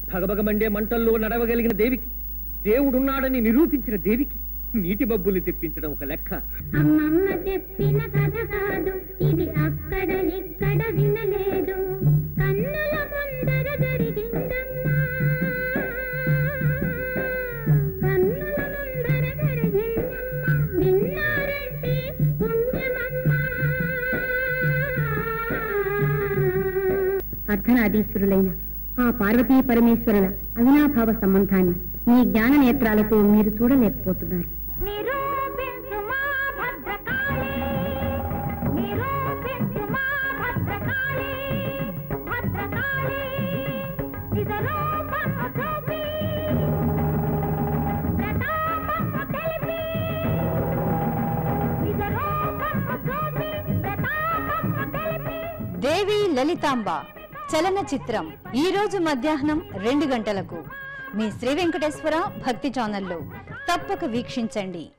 భగభగమండే మంటల్లో నడవగలిగిన దేవికి, దేవుడున్నాడని నిరూపించిన దేవికి నీటి బబ్బులు తెప్పించడం ఒక లెక్క. అమ్మమ్మ చెప్పిన కథ కాదు ఇది, అక్కడ ఇక్కడ వినలేదు, కన్నుల ముందర జరిగిందమ్మా, కన్నుల ముందర జరిగిందమ్మా, విన్నారంటే పుణ్యమమ్మా. అర్ధనాదీశ్వరులైన ఆ పార్వతీ పరమేశ్వరుల అవినాభావ సంబంధాన్ని మీ జ్ఞాన నేత్రాలతో మీరు చూడలేకపోతున్నారు. దేవి లలితాంబ చలనచిత్రం ఈ రోజు మధ్యాహ్నం 2 గంటలకు మీ శ్రీ వెంకటేశ్వర భక్తి ఛానల్లో తప్పక వీక్షించండి.